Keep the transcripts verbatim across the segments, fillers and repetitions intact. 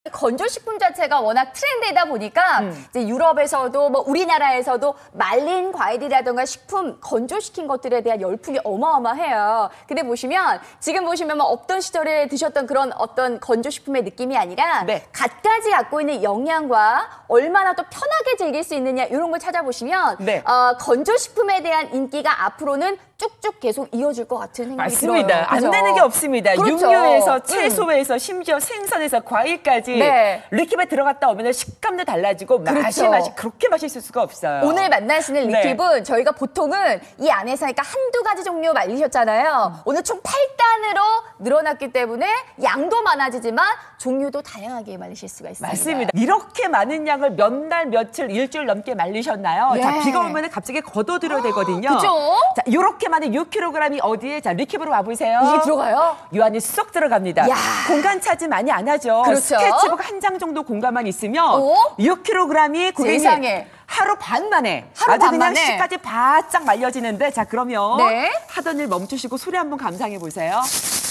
건조식품 자체가 워낙 트렌드이다 보니까 음. 이제 유럽에서도 뭐 우리나라에서도 말린 과일이라든가 식품 건조시킨 것들에 대한 열풍이 어마어마해요. 근데 보시면 지금 보시면 뭐 없던 시절에 드셨던 그런 어떤 건조식품의 느낌이 아니라 네. 갖가지 갖고 있는 영양과 얼마나 또 편하게 즐길 수 있느냐 이런 걸 찾아보시면 네. 어, 건조식품에 대한 인기가 앞으로는 쭉쭉 계속 이어질 것 같은 생각이 맞습니다. 들어요. 안 그죠? 되는 게 없습니다. 그렇죠. 육류에서 음. 채소에서 심지어 생선에서 과일까지 네. 리킵에 들어갔다 오면 식감도 달라지고 맛이 그렇죠. 맛이 그렇게 맛있을 수가 없어요. 오늘 만나시는 네. 리킵은 저희가 보통은 이 안에서 그러니까 한두 가지 종류 말리셨잖아요. 음. 오늘 총 팔 단으로 늘어났기 때문에 양도 많아지지만 종류도 다양하게 말리실 수가 있습니다. 맞습니다. 이렇게 많은 양을 몇 날, 며칠, 일주일 넘게 말리셨나요? 예. 자, 비가 오면 갑자기 걷어들여야 되거든요. 그죠? 자, 이렇게 많은 육 킬로그램이 어디에? 자, 리킵으로 와보세요. 이게 들어가요? 요 안에 쏙 들어갑니다. 야. 공간 차지 많이 안 하죠. 그렇죠. 스케치북 한 장 정도 공간만 있으면 오? 육 킬로그램이 고객님 세상에. 하루 반 만에 하루 아주 반 그냥 만에. 씨까지 바짝 말려지는데 자 그러면 네. 하던 일 멈추시고 소리 한번 감상해 보세요.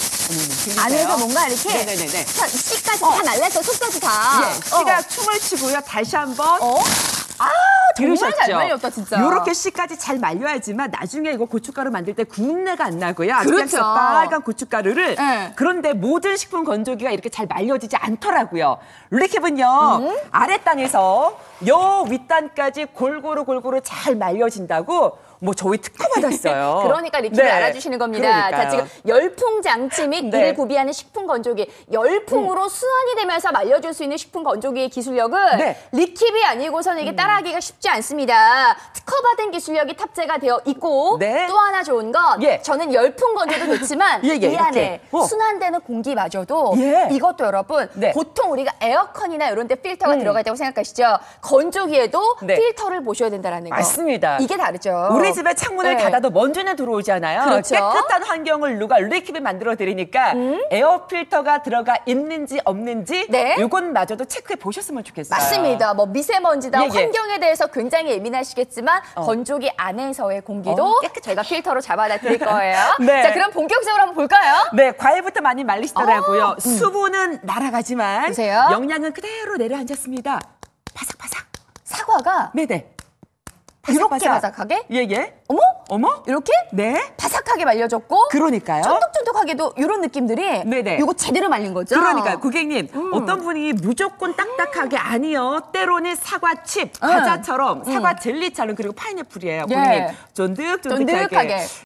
안에서 뭔가 이렇게 네네네네. 자, 씨까지 어. 다 날라서 속까지 다. 예, 씨가 어. 춤을 추고요. 다시 한번 어? 아, 정말 들으셨죠? 잘 말렸다, 진짜. 이렇게 씨까지 잘 말려야지만 나중에 이거 고춧가루 만들 때 구운내가 안 나고요. 아주 그렇죠. 그냥 빨간 고춧가루를. 네. 그런데 모든 식품 건조기가 이렇게 잘 말려지지 않더라고요. 리캡은요. 음? 아랫단에서 요 윗단까지 골고루 골고루 잘 말려진다고 뭐 저희 특허 받았어요. 그러니까 리킵을 네. 알아주시는 겁니다. 그러니까요. 자, 지금 열풍 장치 및 네. 이를 구비하는 식품 건조기, 열풍으로 순환이 되면서 말려줄 수 있는 식품 건조기의 기술력은 네. 리킵이 아니고서는 이게 따라하기가 쉽지 않습니다. 특허받은 기술력이 탑재가 되어 있고 네. 또 하나 좋은 건 예. 저는 열풍 건조도 좋지만 예, 예, 이 이렇게. 안에 어. 순환되는 공기마저도 예. 이것도 여러분 네. 보통 우리가 에어컨이나 이런 데 필터가 음. 들어가 있다고 생각하시죠? 건조기에도 네. 필터를 보셔야 된다는 거. 맞습니다. 이게 다르죠. 우리 집에 창문을 네. 닫아도 먼지는 들어오잖아요. 그렇죠. 깨끗한 환경을 누가 리킵이 만들어 드리니까 음? 에어 필터가 들어가 있는지 없는지 네. 이것마저도 체크해 보셨으면 좋겠어요. 맞습니다. 뭐 미세먼지나 예, 예. 환경에 대해서 굉장히 예민하시겠지만 어. 건조기 안에서의 공기도 어, 저희가 필터로 잡아다 드릴 거예요. 네. 자, 그럼 본격적으로 한번 볼까요? 네, 과일부터 많이 말리시더라고요. 어, 음. 수분은 날아가지만 보세요. 영양은 그대로 내려앉았습니다. 바삭바삭. 사과가 네네. 이렇게 바삭하게? 예예. 어머? 어머? 이렇게 네. 바삭하게 말려졌고 그러니까요. 쫀득쫀득하게도 이런 느낌들이 네네. 이거 제대로 말린 거죠? 그러니까 고객님 음. 어떤 분이 무조건 딱딱하게 아니요. 때로는 사과칩, 과자처럼 사과 젤리처럼 그리고 파인애플이에요. 예. 고객님 쫀득쫀득하게. 쫀득하게.